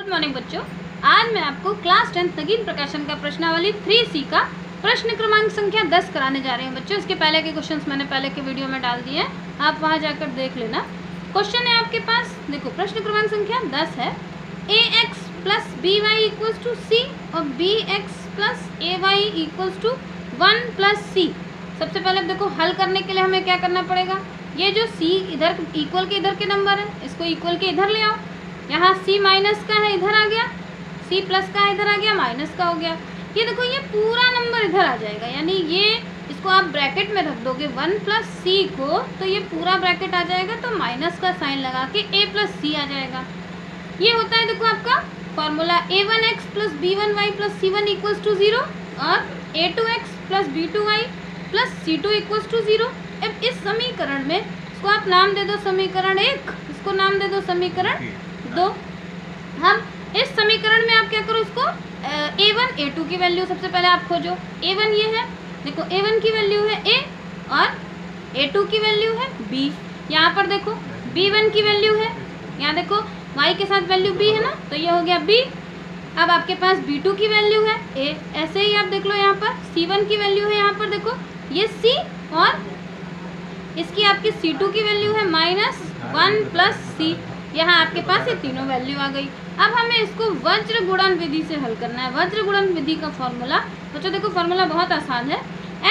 Good morning बच्चों, आज मैं आपको क्लास 10 नगीन प्रकाशन का प्रश्नावली 3C का प्रश्न क्रमांक संख्या 10 कराने जा रही हूँ। बच्चों इसके पहले के क्वेश्चंस मैंने पहले के वीडियो में डाल दिए हैं, आप वहाँ जाकर देख लेना। क्वेश्चन है आपके पास, देखो प्रश्न क्रमांक संख्या 10 है ax plus b y equals to c और bx plus a y equals to 1 plus c. सबसे पहले देखो हल करने के लिए हमें क्या करना पड़ेगा, ये जो c इधर इक्वल के इधर के नंबर है इसको इक्वल के इधर ले आओ। यहाँ c माइनस का है इधर आ गया, c प्लस का है इधर आ गया, माइनस का हो गया। ये देखो ये पूरा नंबर इधर आ जाएगा, यानी ये इसको आप ब्रैकेट में रख दोगे 1 प्लस सी को, तो ये पूरा ब्रैकेट आ जाएगा, तो माइनस का साइन लगा के a प्लस सी आ जाएगा। ये होता है देखो आपका formula a1x plus b1y plus c1 equals to 0 और a2x plus b2y plus c2 equals to 0। अब इस समीकरण में इसको आप नाम दे दो समीकरण 1, इसको नाम दे दो समीकरण 2। हम इस समीकरण में आप क्या करो, इसको a1 a2 की वैल्यू सबसे पहले आप खोजो। a1 ये है, देखो a1 की वैल्यू है a और a2 की वैल्यू है b। यहाँ पर देखो b1 की वैल्यू है, यहाँ देखो y के साथ वैल्यू b है ना, तो ये हो गया b। अब आपके पास b2 की वैल्यू है a, ऐसे ही आप देख लो यहाँ पर c1 की वैल्यू है, यहाँ पर देखो ये c और इसकी आपकी c2 की वैल्यू है -1 प्लस सी। यहाँ आपके पास ये तीनों वैल्यू आ गई। अब हमें इसको वज्र गुणन विधि से हल करना है। वज्र गुणन विधि का फॉर्मूला बच्चों देखो फॉर्मूला बहुत आसान है,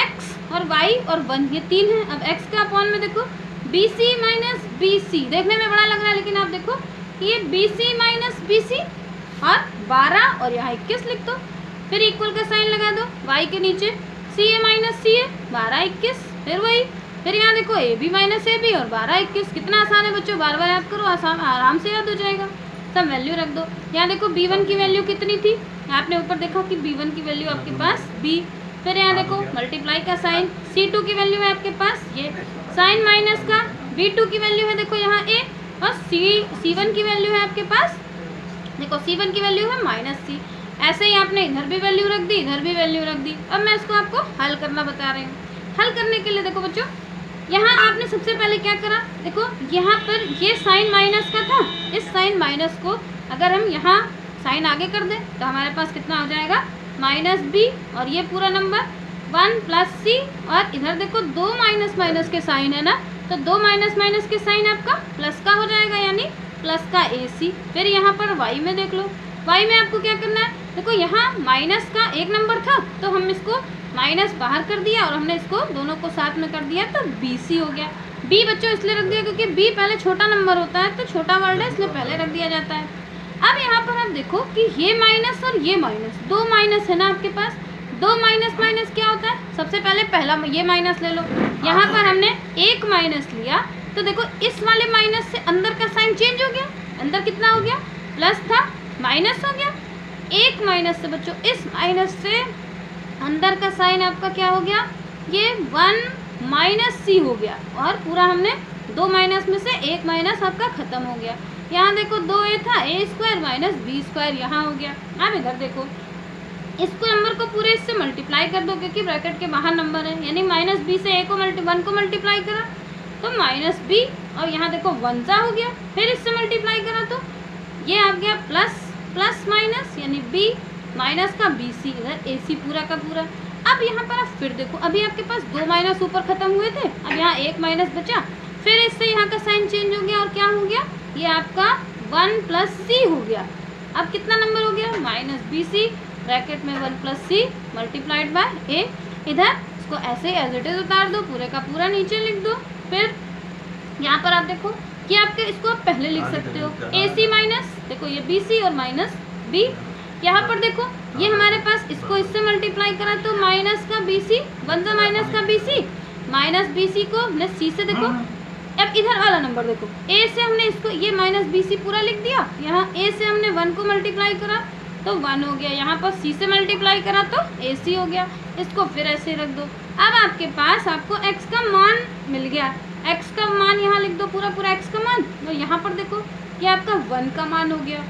x और y और 1 ये 3 है। अब x का अपॉन में देखो bc माइनस bc, देखने में बड़ा लग रहा है लेकिन आप देखो ये bc माइनस bc और 12 और यहाँ 21 लिख दो, फिर इक्वल का साइन लगा दो y के नीचे ca माइनस ca 12 21, फिर वही, फिर यहाँ देखो a b minus a b और 12 21। कितना आसान है बच्चों, बार बार याद करो, आसान आराम से याद हो जाएगा। सब वैल्यू रख दो। यहाँ देखो b1 की वैल्यू कितनी थी, आपने ऊपर देखा कि b1 की वैल्यू आपके पास b, फिर यहाँ देखो मल्टीप्लाई का साइन, c2 की वैल्यू है आपके पास ये साइन माइनस का, b2 की वैल्यू है देखो यहाँ a और c1 की वैल्यू है आपके पास, देखो c1 की वैल्यू है -c। ऐसे ही आपने इधर भी वैल्यू रख दी, इधर भी वैल्यू रख दी। अब मैं इसको आपको हल करना बता रही हूँ। हल करने के लिए देखो बच्चों यहाँ आपने सबसे पहले क्या करा, देखो यहाँ पर ये साइन माइनस का था, इस साइन माइनस को अगर हम यहाँ साइन आगे कर दें तो हमारे पास कितना हो जाएगा -b और ये पूरा नंबर 1 प्लस सी, और इधर देखो 2 माइनस माइनस के साइन है ना, तो 2 माइनस माइनस के साइन आपका प्लस का हो जाएगा, यानी प्लस का ac। फिर यहाँ पर y में देख लो, y में आपको क्या करना है, देखो यहाँ माइनस का एक नंबर था तो हम इसको माइनस बाहर कर दिया और हमने इसको दोनों को साथ में कर दिया तो bc हो गया। b बच्चों इसलिए रख दिया क्योंकि b पहले छोटा नंबर होता है, तो छोटा वर्ड है इसलिए पहले रख दिया जाता है। अब यहाँ पर आप देखो कि ये माइनस और ये माइनस, 2 माइनस है ना आपके पास, 2 माइनस माइनस क्या होता है, सबसे पहले पहला ये माइनस ले लो। यहाँ पर हमने एक माइनस लिया तो देखो इस वाले माइनस से अंदर का साइन चेंज हो गया, अंदर कितना हो गया, प्लस था माइनस हो गया। एक माइनस से बच्चों इस माइनस से अंदर का साइन आपका क्या हो गया, ये 1 माइनस सी हो गया, और पूरा हमने 2 माइनस में से एक माइनस आपका खत्म हो गया। यहाँ देखो 2a था, a square minus b square यहाँ हो गया। अब इधर देखो इसको नंबर को पूरे इससे मल्टीप्लाई कर दो क्योंकि ब्रैकेट के बाहर नंबर है, यानी -b से a को 1 को मल्टीप्लाई करा तो -b, और यहाँ देखो 1 सा हो गया, फिर इससे मल्टीप्लाई करा तो ये आ गया प्लस प्लस माइनस, यानी b माइनस का bc, इधर ac पूरा का पूरा। अब यहाँ पर आप फिर देखो अभी आपके पास 2 माइनस ऊपर खत्म हुए थे, अब यहाँ एक माइनस बचा, फिर इससे यहाँ का साइन चेंज हो गया और क्या हो गया, ये आपका 1 प्लस सी हो गया। अब कितना नंबर हो गया, -bc ब्रैकेट में 1 plus C multiplied by a। इधर इसको ऐसे एज इट इज उतार दो, पूरे का पूरा नीचे लिख दो। फिर यहाँ पर आप देखो कि आपके इसको आप पहले लिख सकते हो ac माइनस, देखो ये bc और माइनस b। यहाँ पर देखो ये हमारे पास इसको इससे मल्टीप्लाई करा तो माइनस का bc, 1 सा माइनस का bc, माइनस bc को हमने c से देखो। अब इधर वाला नंबर देखो a से हमने इसको ये -bc पूरा लिख दिया, यहाँ a से हमने 1 को मल्टीप्लाई करा तो 1 हो गया, यहाँ पर c से मल्टीप्लाई करा तो ac हो गया। इसको फिर ऐसे रख दो। अब आपके पास आपको x का मान मिल गया, x का मान यहाँ लिख दो, पूरा पूरा x का मान, तो यहाँ पर देखो ये आपका 1 का मान हो गया।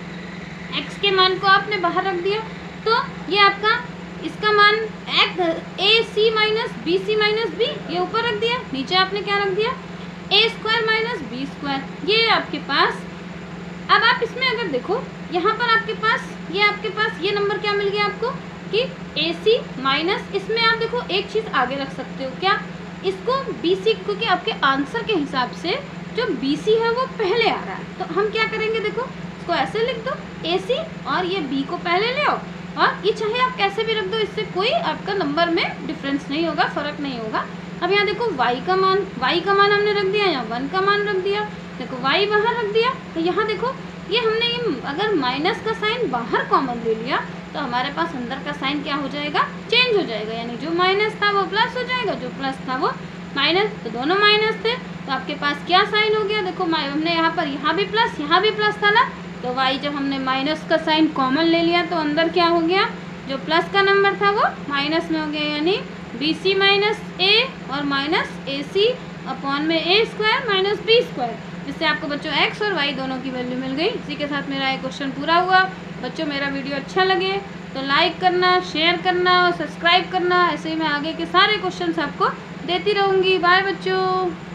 x के मान को आपने बाहर रख दिया तो ये आपका इसका मान ac minus bc minus b, ये ऊपर रख दिया, नीचे आपने क्या रख दिया a square minus b square, ये आपके पास। अब आप इसमें अगर देखो यहाँ पर आपके पास ये नंबर क्या मिल गया आपको कि AC माइनस, इसमें आप देखो एक चीज़ आगे रख सकते हो, क्या, इसको BC, क्योंकि आपके आंसर के हिसाब से जो BC है वो पहले आ रहा है, तो हम क्या करेंगे, देखो इसको ऐसे लिख दो AC और ये B को पहले ले आओ, और ये चाहे आप कैसे भी रख दो, इससे कोई आपका नंबर में डिफरेंस नहीं होगा, फ़र्क नहीं होगा। अब यहाँ देखो y का मान हमने रख दिया, यहाँ 1 का मान रख दिया, देखो y बाहर रख दिया, तो यहाँ देखो ये हमने ये अगर माइनस का साइन बाहर कॉमन ले लिया तो हमारे पास अंदर का साइन क्या हो जाएगा, चेंज हो जाएगा, यानी जो माइनस था वो प्लस हो जाएगा, जो प्लस था वो माइनस, तो दोनों माइनस थे, तो आपके पास क्या साइन हो गया, देखो हमने यहाँ भी प्लस था ना, तो y जब हमने माइनस का साइन कॉमन ले लिया तो अंदर क्या हो गया, जो प्लस का नंबर था वो माइनस में हो गया, यानी BC माइनस A और माइनस AC अपॉन में A square minus B square, जिससे आपको बच्चों x और y दोनों की वैल्यू मिल गई। इसी के साथ मेरा एक क्वेश्चन पूरा हुआ। बच्चों मेरा वीडियो अच्छा लगे तो लाइक करना, शेयर करना और सब्सक्राइब करना, ऐसे ही मैं आगे के सारे क्वेश्चंस आपको देती रहूँगी। बाय बच्चों।